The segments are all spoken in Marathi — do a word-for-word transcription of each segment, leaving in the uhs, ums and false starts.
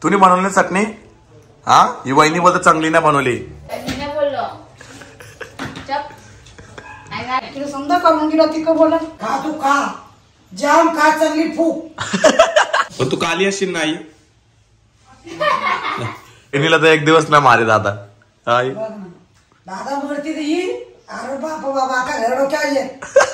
तूने बनवली चटणी? हा ही वहिनी बोलत चांगली नाही बनवली. समजा करून दिला ती का बोला खा तू खा जाम खा चांगली फूक. पण तू काली अशी नाही इनीला तर एक दिवस नाही मारे दादा. दादा मरती तर येईल. अरे बाप बाबा का घर डोक्यावर.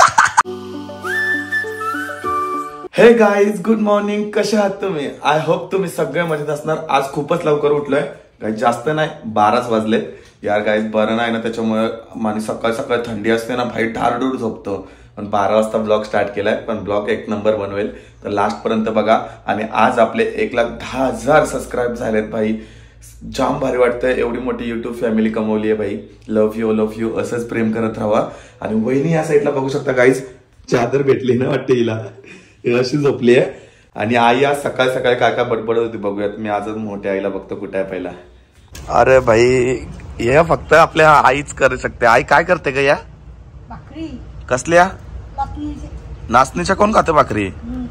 हे गाईज गुड मॉर्निंग. कसे आहात तुम्ही? आय होप तुम्ही सगळे मजेत असणार. आज खूपच लवकर उठलोय गाईज, जास्त नाही बाराच वाजले यार गाईज. बरं नाही ना त्याच्यामुळे आणि सकाळ सकाळ थंडी असते ना भाई ठारडूर झोपतो. पण बारा वाजता ब्लॉग स्टार्ट केलाय. पण ब्लॉग एक नंबर बनवेल तर लास्ट पर्यंत बघा. आणि आज आपले एक लाख दहा हजार सबस्क्राईब झालेत भाई. जाम भारी वाटतंय. एवढी मोठी युट्यूब फॅमिली कमवली आहे भाई. लव्ह यू लव्ह यू असंच प्रेम करत राहा. आणि वहिनी या साईडला बघू शकता गाईज, चादर भेटली ना वाटते हिला, अशी झोपली आहे. आणि आई आज सकाळ सकाळी काय काय बडबडत होती बघूयात. मी आजच मोठ्या आईला बघतो कुठे आहे पहिला. अरे भाई हे फक्त आपल्या आईच करू शकते. आई काय करते का या भाकरी? कसल्या नाचणीच्या? कोण खाते भाकरी?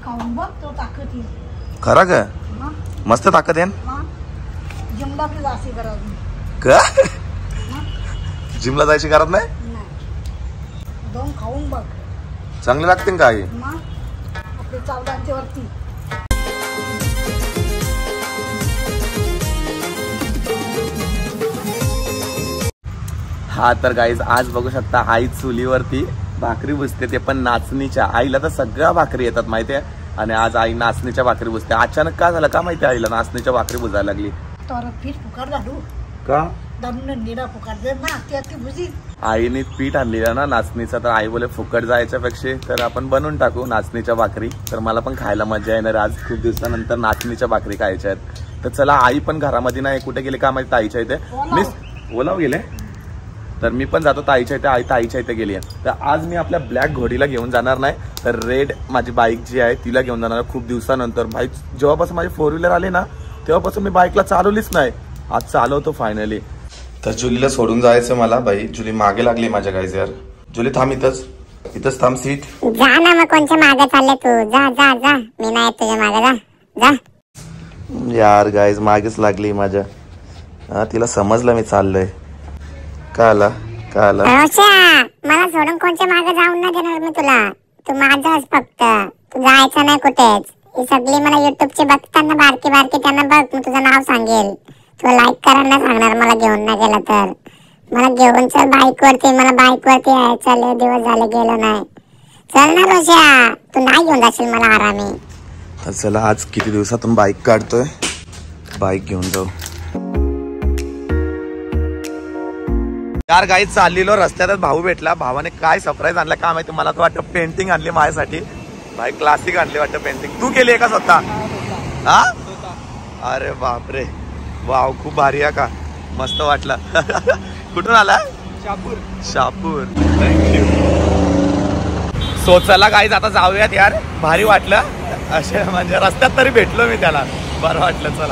खरा का? मस्त ताकद आहे का? जिमला जायची गरज नाही. खाऊन बघ चांगले लागते का आई? वरती हा तर गाईज आज बघू शकता आई चुलीवरती भाकरी बुजते, ते पण नाचणीच्या. आईला तर सगळ्या भाकरी येतात माहितीये. आणि आज आई नाचणीच्या भाकरी बुजते. अचानक का झालं का माहिती आईला नाचणीच्या भाकरी बुजायला लागली का? आईने पीठ आणलेलं ना नाचणीचं, तर आई बोले फुकट जायच्या पेक्षा तर आपण बनवून टाकू नाचणीच्या भाकरी. तर मला पण खायला मजा येणार आज. खूप दिवसानंतर नाचणीच्या भाकरी खायच्या आहेत. तर चला आई पण घरामध्ये नाही कुठे गेले का माहिती ताईच्या इथे. मिस ओलाव गेले तर मी पण जातो ताईच्या इथे. आई ताईच्या इथे गेली आहे. तर आज मी आपल्या ब्लॅक घोडीला घेऊन जाणार नाही, तर रेड माझी बाईक जी आहे तिला घेऊन जाणार. खूप दिवसानंतर भाई, जेव्हापासून माझी फोर व्हीलर आली ना तेव्हापासून मी बाईकला चालवलीच नाही. आज चालवतो फायनली. तर जुलीला सोडून जायचं मला भाई. जुली मागे लागली माझ्या गाईज यार. जुली थांब इथंच, इथंच थांब. सीट जा ना. मग कोणच्या मागे चालले तू? जा जा जा. मी नाही तुझ्या मागे. जा जा यार गाईज मागेच लागली माझ्या. हा तिला समजलं मी चाललोय. का आला का आला? मला सोडून कोणच्या मागे जाऊन नाही देणार मी तुला. तू माझाच फक्त. तू जायचं नाही कुठेच. ही सगळी मला युट्यूबचे बघताना बारकी बारकी त्यांना बघ. मी तुझं नाव सांगेल. तुला लाईक करायला सांगणार मला घेऊन नाही गेला तर. मला घेऊन चल बाईक वरती. मला बाईक वरती यायचं लय दिवस झाले गेलो नाही. चल ना रोशा, तू नाही घेऊन जाशील मला आरामी. तर चला आज किती दिवसातून बाईक काढतोय, बाईक घेऊन जाऊ. यार गाईज चाललेलो रस्त्यातच भाऊ भेटला. भावाने काय सरप्राईज आणला काय माहिती. मला तर वाटतं पेंटिंग आणली माझ्यासाठी. भाई क्लासिक आणली वाटतं पेंटिंग. तू केली आहे का स्वतः? हा अरे बापरे वाव, खूप भारी आहे का. मस्त वाटलं. कुठून आला? शापूर. शापूर थँक्यू. सो चला गाईज आता जाऊयात यार. भारी वाटलं असे म्हणजे रस्त्यात तरी भेटलो मी त्याला. बरं वाटलं. चला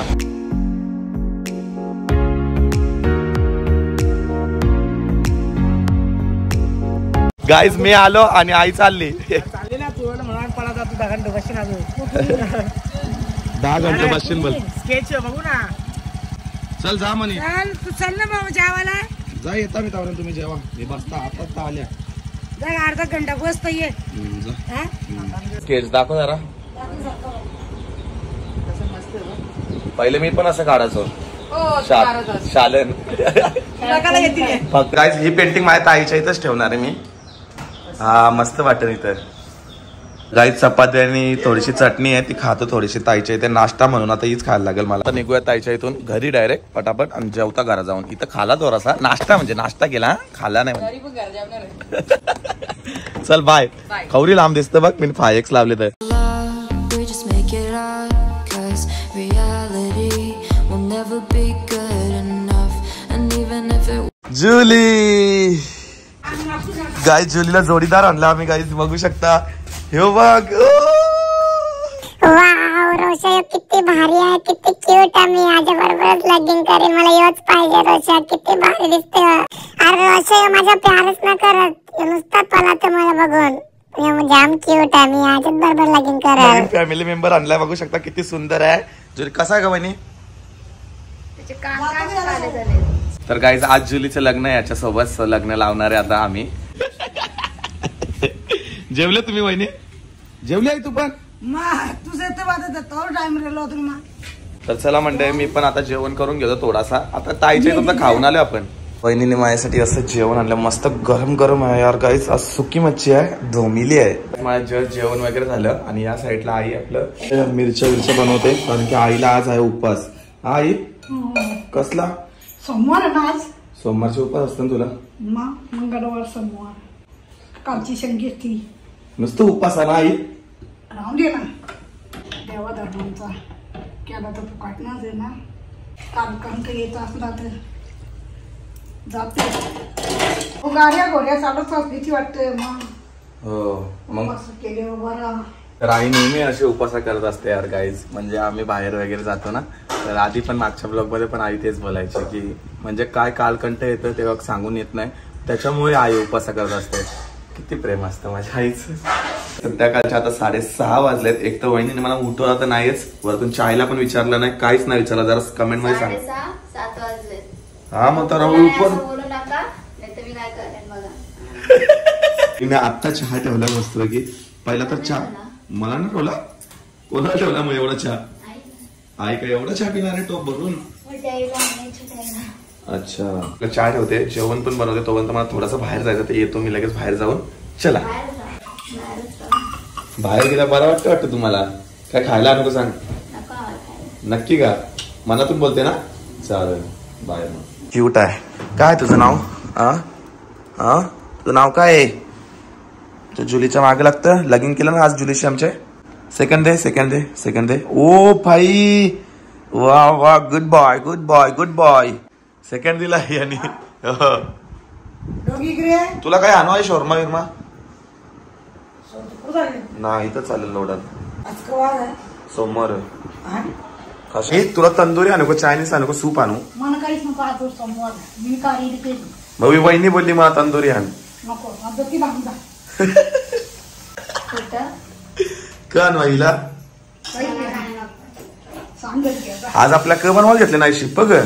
गाईज मी आलो आणि आई चालली. दहा घंटे बसशील बोल. स्केच बघू ना. चल जा म्हणे. तू चल ना बाबा जेवायला. जा येता मी तावरून तुम्ही जेवा. मी बसता आता आल्या. जा अर्धा घंटा बसता ये. स्केच दाखव जरा. पहिले मी पण असं काढायचो शालन. फक्त गाईज ही पेंटिंग माझ्या ताईच्या इथंच ठेवणार आहे मी. हा मस्त वाटेल इथं. गाईज चपाती आणि थोडीशी चटणी आहे ती खातो थोडीशी ताईच्या इथे. नाश्ता म्हणून आता हीच खायला लागेल मला. निघूया ताईच्या इथून घरी डायरेक्ट पटापट आणि जेवता घरा जाऊन. इथं खाला थोडासा नाश्ता म्हणजे नाश्ता केला, खाला नाही म्हणजे. चल बाय. खवरी लांब दिसतं बघ. मी फाय एक्स लावले तर. जुली गाईज जुलीला जोडीदार आणला आम्ही गाईज बघू शकता. हे बघ वाव रोशा किती भारी आहे, किती क्यूट आहे. मी याच्या बरोबरच लगीन करेन. मला योच पाहिजे रोशा. किती भारी दिसते. अरे रोशा माझा प्यारच ना करत नुसता पळत मला बघून. जाम क्यूट आहे. मी याच्याच बरोबर लगीन करेन. फॅमिली मेंबर आणलाय बघू शकता किती सुंदर आहे. जुली कसा आहे का बहिणी? तर गाईज आज जुलीचं लग्न आहे याच्यासोबत लग्न लावणार आहे आता आम्ही. जेवले तुम्ही वहिनी? जेवली आहे तू पण? तुझं ते वाटत तो टाइम रेलो तुम्ही. तर चला म्हणते मी पण आता जेवण करून घेतो थोडासा. आता ताईच्या इथं खाऊन आलो आपण. वहिनीने माझ्यासाठी असं जेवण आणलं मस्त गरम गरम आहे यार गाईस. आज सुकी मच्छी आहे, धोमिली आहे. माझं जस्ट जेवण वगैरे झालं आणि या साईडला आई आपलं मिरच्या मिरच्या बनवते कारण की आईला आज आहे उपवास. आई कसला? सोमवार आज. सोमवारचे उपवास असतात तुला? मंगळवार सोमवार कालची संगीती नुसतं उपवास आहे ना आई? राहून दे ना, देवा धर्मांचा केला तर फुकाटणाच आहे ना. काम काम काही येत असला तर जाते. गाड्या घोड्या चालत भीती वाटते मग. हो मग केले बरं. तर आई नेहमी असे उपवास करत असते यार गाईज. म्हणजे आम्ही बाहेर वगैरे जातो ना, तर आधी पण मागच्या ब्लॉग मध्ये पण आई तेच बोलायची की म्हणजे काय कालकंठ येतं तेव्हा सांगून येत नाही, त्याच्यामुळे आई उपवास करत असते. किती प्रेम असतं माझ्या आईचं. संध्याकाळच्या आता साडेसहा वाजलेत. एक तर वहिनीने मला उठवला तर नाहीच, वरतून चायला पण विचारलं नाही, काहीच नाही विचारलं. जरा कमेंट मध्ये सांग. सात वाजले. हा मग तर तिने आत्ता चहा ठेवला मस्त की. पहिला तर चहा मला ना ठेवला, कोणाला ठेवला मग एवढा चहा? आई काय एवढा चहा पिणार आहे टोप भरून? अच्छा चहा ठेवते, जेवण पण बनवते. तोपर्यंत मला थोडासा बाहेर जायचं, तर येतो मी लगेच बाहेर जाऊन. चला बाहेर गेला बरं वाटतं वाटतं तुम्हाला? काय खायला नको सांग? नक्की का? मनातून बोलते ना? चालेल बाहेर. क्यूट आहे. काय तुझं नाव? आ आ तुझं नाव काय आहे? तो जुलीच्या मागे लागतं. लगीन केलं ना आज जुलीशी आमचे. Second day second day second day. ओ भाई वा वा, good boy good boy good boy. Second दिला यांनी. तुला काय आणू आहे? शोरमा विरमा नाही तर चालेल लोडात. सोमवार कशी तुला तंदुरी आणू का चायनीज आणू का सूप आणू? मला काहीच नको आज सोमवार. मी काही भाऊ वहिनी बोलली मला तंदुरी आण. नको आता ती बांधा. का आणवाईला आज आपल्या क बनवायला घेतले नाही शिप ग.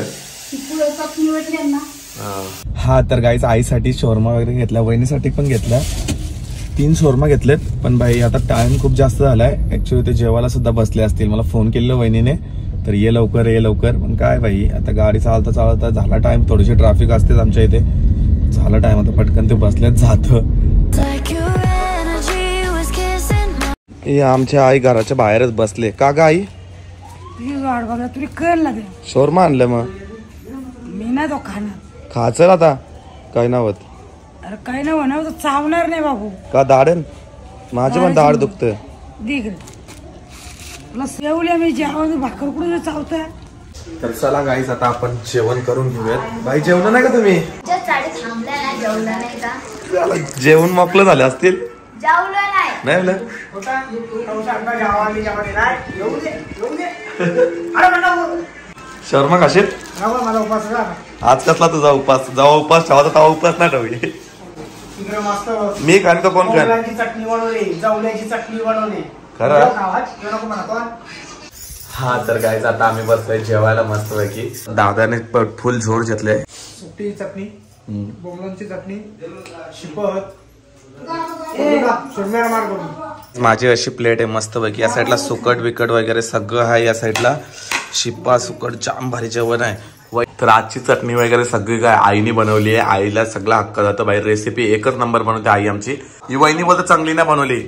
हा तर गाईच आईसाठी शोरमा वगैरे घेतला, वहिनीसाठी पण घेतला. तीन शोरमा घेतलेत. पण भाई आता टाइम खूप जास्त झालाय. ऍक्च्युली ते जेवायला सुद्धा बसले असतील. मला फोन केलेला वहिनीने, तर ये लवकर ये लवकर. पण काय भाई आता गाडी चालता चालता झाला टाइम. थोडीशी ट्रॅफिक असतेच आमच्या इथे. झाला टाइम आता पटकन ते बसलेत जात. आमच्या आई घराच्या बाहेरच बसले. का ग आई? तुला कळ ना शोरमा आणलं मग मी नाही तो खाणार. खाचर आता काय नावत? अरे काय नाही म्हणा चावणार नाही बाबू. का दाढन? माझं पण दाढ दुखत. येऊया मी जेवण भाकर कुठे चावतोय. तर चला गाईस आता आपण जेवण करून घेऊयात. भाई जेवण नाही का तुम्ही? जेवण मोकळं झाले असतील. नाही शर्मा खाशील? आज कसला तुझा उपास? जेव्हा उपास ठेवायचा तेव्हा उपास नाही ठेवली. मी खान का कोण खान? चटणी बनवली, जावल्याची चटणी बनवली खरं. हा तर गाईज आता आम्ही बसलोय जेवायला मस्त पैकी. दादाने फुल झोड घेतले. सुट्टी चटणी, बोंबलांची चटणी, शिपत. माझी अशी प्लेट आहे मस्त पैकी. या साईडला सुकट बिकट वगैरे सगळं आहे. या साईडला शिप्पा सुकट जाम भारी जेवण आहे. तर आजची चटणी वगैरे सगळी काय आईने बनवली आहे. आईला सगळा हक्क जातो बाई. रेसिपी एकच नंबर बनवते आई आमची. ही वहिनी बोलते चांगली नाही बनवली.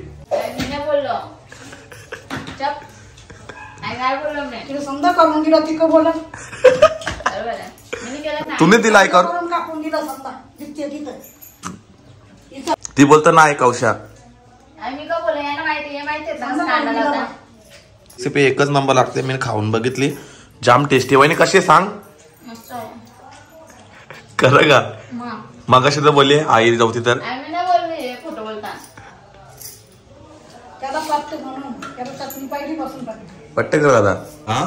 समजा करून दिला ती बोल. तुम्ही दिला आई करून कापून दिला समजा. ती बोलतो नाही कौशा. रेसिपी एकच नंबर लागते. मी खाऊन बघितली जाम टेस्टी. वहिनी कशी सांग खरं का? मग कशी तर बोलली आई जाऊ ती तर पट्टे कर दादा. हा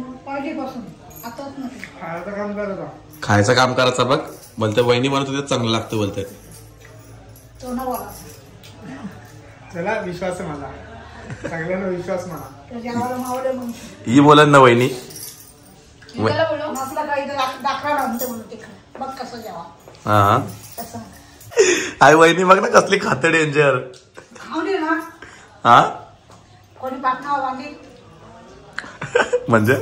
खायचं काम करायचं बघ. बोलते वहिनी म्हणत होते चांगलं लागतं बोलते. चला विश्वास आहे मला, सगळ्यांना विश्वास मला. ही बोलत ना वहिनी त्याला बोलव. नसलं काही तर दाख- दाखला आणते म्हणून तिकडे बघ कसं जेवा हा कसं आई वहिनी बघ ना कसली खाते डेंजर. खाऊ दे ना. हा कोणी पाटणा वांगी म्हणजे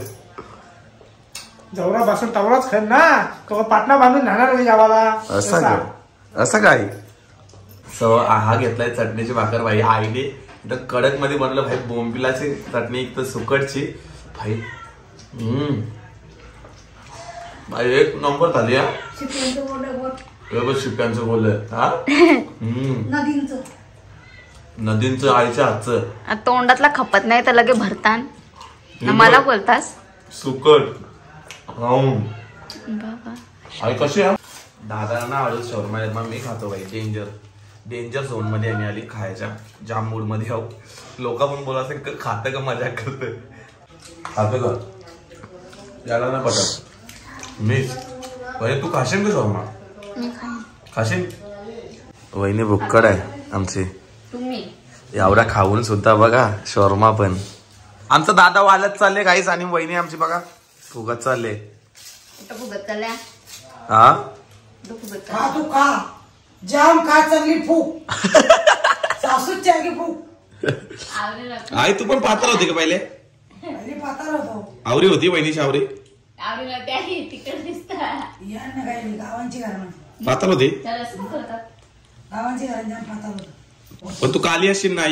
जवरा बसून तवराच खर ना तो पाटणा बांधून राहणार नाही गावाला. असं काय असं काय सो हा घेतलाय चटणीची भाकर भाई आईने एकदम कडक मध्ये बनवलं भाई. बोंबिलाची चटणी एक तर सुकटची भाई. हम्म भाई एक नंबर झाली हा. शिप्यांचं बोललं बोल बरोबर शिप्यांचं बोललं हा. हम्म नदींचं नदींचं आईच्या हातचं. आ, तोंडातला खपत नाही तर लगे भरतान ना मला बोलतास सुकट. हाऊ बाबा आई कशी आहे दादा ना आवडत शोरमा मग मी खातो भाई. डेंजर डेंजर झोन मध्ये आम्ही आली खायच्या जाम मूड मध्ये आहो. लोक पण बोलायचं खातं का मजा करतोय. खातं का याला ना पटत मी वहिनी तू खाशील का शोरमा. मी खाईन. खाशील. वहिनी भुक्कड आहे आमची. तुम्ही एवढा खाऊन सुद्धा बघा शोरमा पण. आमचा दादा वालत चालले काहीच आणि वहिनी आमची बघा फुगत चालले. कुठं फुगत चालल्या हा कुठं फुगत खा चालल्या? तू खा जाम खा चांगली फूक सासूच चांगली फूक. आवरी नको. आई तू पण पात्र होती का पहिले. अरे पाताळ होतो आवरी होती वहिनीची आवरी आवरी नको आहे तिकडे दिसता. या ना काय गावांची घरामध्ये पात्र होती त्याला असं करतात. गावांची घरांची पाताळ होतो. पण तू काली असशील नाही.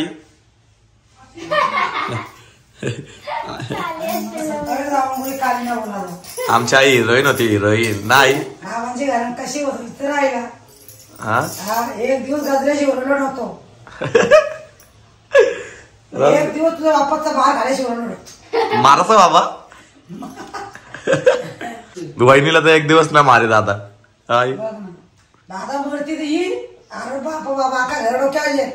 सकाळी जाऊन मुली काली ना बोलावं. आमची आई हिरोईन होती हिरोईन नाही. गावांची घरां कशी होत इथं राहिला हा हा एक दिवस गजऱ्याशी ओरडत होतो. एक दिवस तुझ्या बापाचा बाहेर घालायची ओरडत. मारस बाबा. वहिनीला तर एक दिवस ना मारे दादा. आई बघ ना दादा बोलती ही अरे बाप बाबा का घर डोक्यावर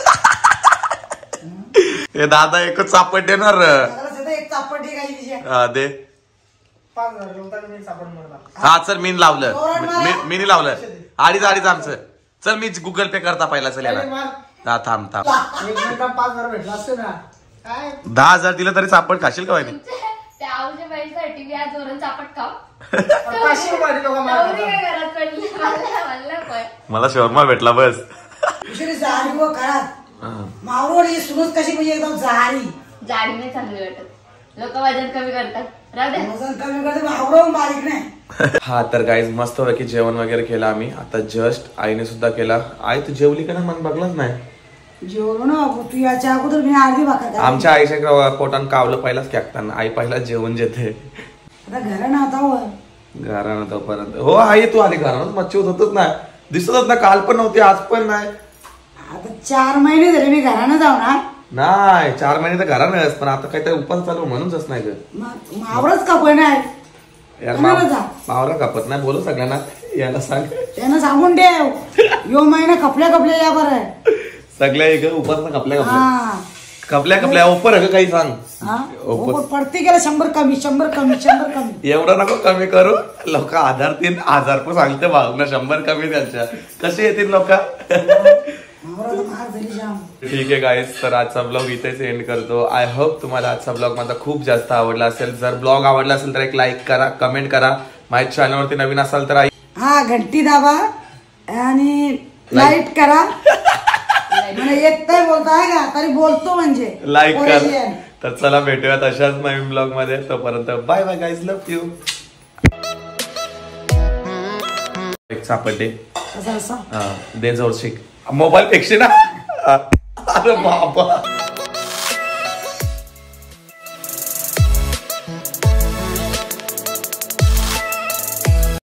हे दादा एकच चापट देणार. एक चापटी काही तिच्या हा, दे पाच हजार जेवताना मी सापड म्हणला. हा चल मी लावलं मी- मी नाही लावलं. अडीच अडीच आमचं. चल मी गुगल पे करता पहिला चल याला. हा थांब थांब. एक मिनिटात पाच हजार भेटला असते ना काय. दहा हजार दिलं तरी चापट खाशील का वहिनी. त्या आवच्या बाईसाठी मी आज वरून चापट खाऊ. पाचशे रुपये लोक नवरी काय घरात पडली मला म्हणलं पण मला शोरमा भेटला बस. दुसरी जाडी व काळात मावळी ही सुनच कशी म्हणजे एकदम जाडी जाडी नाही चांगली वाटत. लोक वजन कमी करतात राहू द्या. वजन कमी करते मावळं बारीक नाही. हा तर गाईज मस्त पैकी जेवण वगैरे केलं आम्ही. आता जस्ट आईने सुद्धा केला. आई तू जेवली का ना मन बघलाच नाही. जेवलो ना बाबू तू याच्या अगोदर मी अर्धी भाकर खाल्ली. आमच्या आईच्या पोटान कावलं पहिलाच कॅकताना. आई पहिला जेवण जेते आता घर ना आता वर घरानं तोपर्यंत. हो आई तू आली घरानं मच्छी होत होतच नाही दिसतच ना. काल पण नव्हती आज पण नाही. आता चार महिने झाले मी घरानं जाऊ ना. नाही चार महिने तर घरानच पण आता काहीतरी उपास चालू म्हणूनच नाही ग. मग मावळच कापय नाही यार कोणाला जा? मावरा कापत नाही बोलू सगळ्यांना याला सांग. त्यानं सांगून ठेव यो महिना कपल्या कपल्या या बरं सगळ्या एक उपास ना कपल्या कपल्या हा कपल्या कपल्या ओपर आहे का काही सांग. हा ओपर. हो, पडते गेला शंभर कमी शंभर कमी शंभर कमी. एवढं नको कमी करू. लोक हजार तीन हजार पण सांगते भावना शंभर कमी त्यांच्या कसे येतील लोक. मावळाला मार झाली जाम. ठीक आहे गाईज तर आजचा ब्लॉग इथेच एंड करतो. आय होप तुम्हाला आजचा ब्लॉग माझा खूप जास्त आवडला असेल. जर ब्लॉग आवडला असेल तर एक लाईक करा कमेंट करा. माझ्या चॅनलवरती नवीन असाल तर हा घंटी दाबा आणि लाईट करा. म्हणजे एक तर बोलताय का तरी बोलतो म्हणजे लाईक पोराची करा. आहे. तर चला भेटूयात अशाच नवीन ब्लॉग मध्ये. तोपर्यंत bye bye guys love you. एक सापडे असं असं हा दे जोर शिक मोबाईल पेक्षा ना. अरे बाबा